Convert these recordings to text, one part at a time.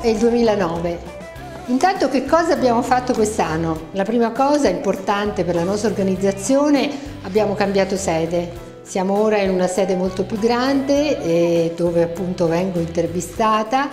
e il 2009. Intanto che cosa abbiamo fatto quest'anno? La prima cosa importante per la nostra organizzazione, abbiamo cambiato sede. Siamo ora in una sede molto più grande dove appunto vengo intervistata,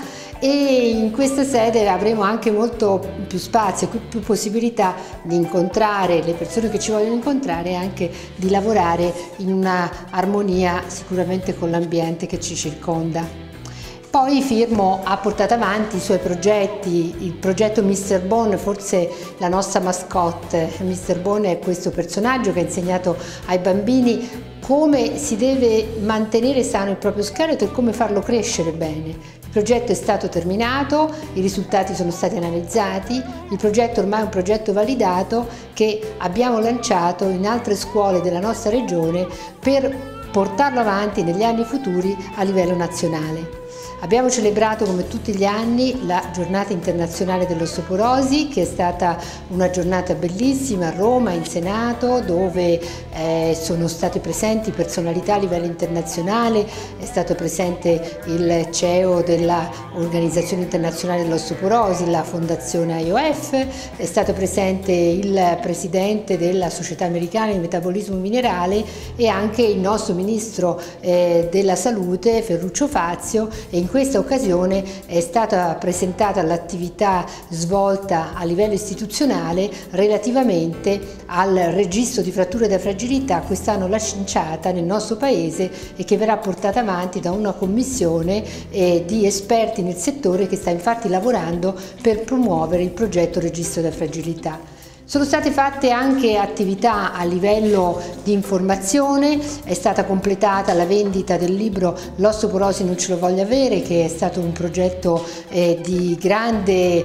e in questa sede avremo anche molto più spazio, più possibilità di incontrare le persone che ci vogliono incontrare e anche di lavorare in una armonia sicuramente con l'ambiente che ci circonda. Poi Firmo ha portato avanti i suoi progetti, il progetto Mr. Bone, forse la nostra mascotte. Mr. Bone è questo personaggio che ha insegnato ai bambini come si deve mantenere sano il proprio scheletro e come farlo crescere bene. Il progetto è stato terminato, i risultati sono stati analizzati, il progetto ormai è un progetto validato che abbiamo lanciato in altre scuole della nostra regione per portarlo avanti negli anni futuri a livello nazionale. Abbiamo celebrato come tutti gli anni la giornata internazionale dell'osteoporosi, che è stata una giornata bellissima a Roma, in Senato, dove sono state presenti personalità a livello internazionale. È stato presente il CEO dell'Organizzazione Internazionale dell'Osteoporosi, la Fondazione IOF, è stato presente il Presidente della Società Americana di Metabolismo Minerale e anche il nostro Ministro della Salute, Ferruccio Fazio, e in questa occasione è stata presentata l'attività svolta a livello istituzionale relativamente al registro di fratture da fragilità, quest'anno lanciata nel nostro Paese e che verrà portata avanti da una commissione di esperti nel settore che sta infatti lavorando per promuovere il progetto Registro da fragilità. Sono state fatte anche attività a livello di informazione, è stata completata la vendita del libro L'osteoporosi non ce lo voglio avere, che è stato un progetto di grande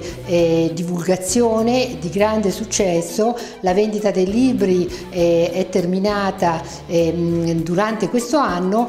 divulgazione, di grande successo. La vendita dei libri è terminata durante questo anno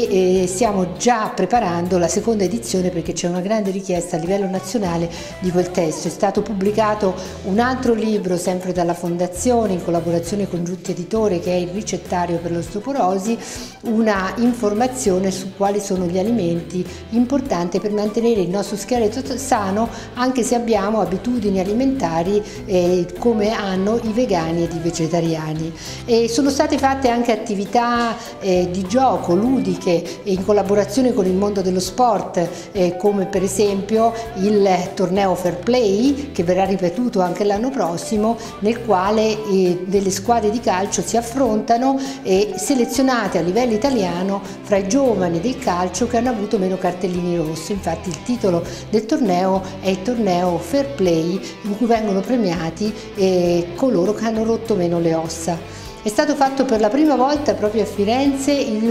e stiamo già preparando la seconda edizione perché c'è una grande richiesta a livello nazionale di quel testo. È stato pubblicato un altro libro sempre dalla Fondazione in collaborazione con Giutti Editore, che è il ricettario per l'osteoporosi, una informazione su quali sono gli alimenti importanti per mantenere il nostro scheletro sano, anche se abbiamo abitudini alimentari come hanno i vegani ed i vegetariani. Sono state fatte anche attività di gioco, ludiche, in collaborazione con il mondo dello sport, come per esempio il torneo Fair Play, che verrà ripetuto anche l'anno prossimo, nel quale delle squadre di calcio si affrontano selezionate a livello italiano fra i giovani del calcio che hanno avuto meno cartellini rossi. Infatti il titolo del torneo è il torneo Fair Play, in cui vengono premiati coloro che hanno rotto meno le ossa. È stato fatto per la prima volta proprio a Firenze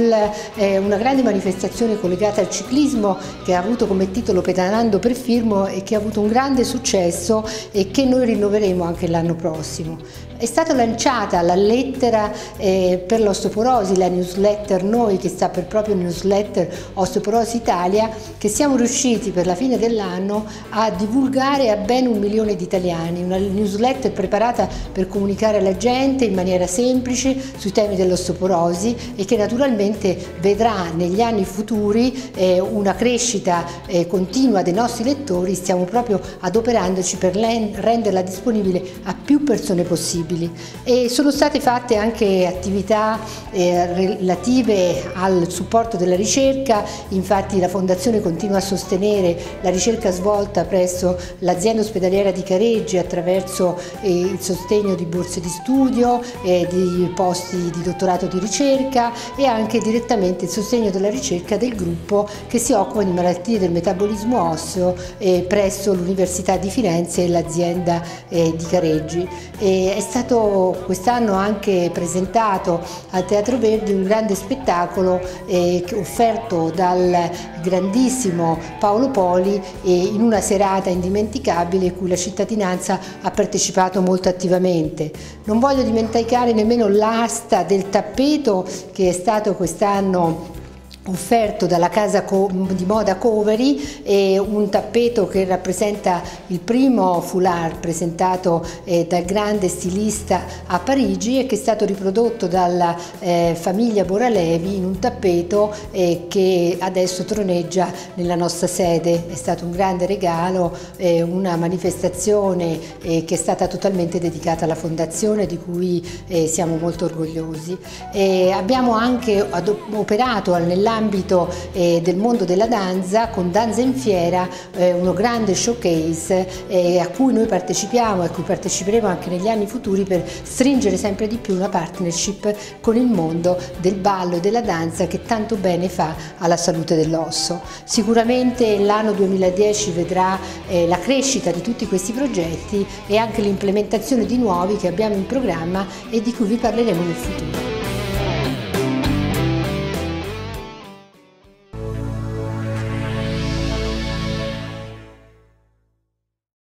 una grande manifestazione collegata al ciclismo che ha avuto come titolo Pedalando per Firmo e che ha avuto un grande successo e che noi rinnoveremo anche l'anno prossimo. È stata lanciata la lettera per l'osteoporosi, la newsletter Noi, che sta per proprio newsletter Osteoporosi Italia, che siamo riusciti per la fine dell'anno a divulgare a ben 1 milione di italiani. Una newsletter preparata per comunicare alla gente in maniera semplice sui temi dell'osteoporosi e che naturalmente vedrà negli anni futuri una crescita continua dei nostri lettori. Stiamo proprio adoperandoci per renderla disponibile a più persone possibili. E sono state fatte anche attività relative al supporto della ricerca. Infatti la Fondazione continua a sostenere la ricerca svolta presso l'azienda ospedaliera di Careggi attraverso il sostegno di borse di studio, di posti di dottorato di ricerca e anche direttamente il sostegno della ricerca del gruppo che si occupa di malattie del metabolismo osseo presso l'Università di Firenze e l'azienda di Careggi. È stato quest'anno anche presentato al Teatro Verdi un grande spettacolo offerto dal grandissimo Paolo Poli in una serata indimenticabile cui la cittadinanza ha partecipato molto attivamente. Non voglio dimenticare nemmeno l'asta del tappeto che è stato quest'anno offerto dalla casa di moda Covery, un tappeto che rappresenta il primo foulard presentato dal grande stilista a Parigi e che è stato riprodotto dalla famiglia Boralevi in un tappeto che adesso troneggia nella nostra sede. È stato un grande regalo, una manifestazione che è stata totalmente dedicata alla fondazione, di cui siamo molto orgogliosi. Abbiamo anche operato nell'ambito del mondo della danza con Danza in Fiera, uno grande showcase a cui noi partecipiamo e a cui parteciperemo anche negli anni futuri per stringere sempre di più una partnership con il mondo del ballo e della danza che tanto bene fa alla salute dell'osso. Sicuramente l'anno 2010 vedrà la crescita di tutti questi progetti e anche l'implementazione di nuovi che abbiamo in programma e di cui vi parleremo nel futuro.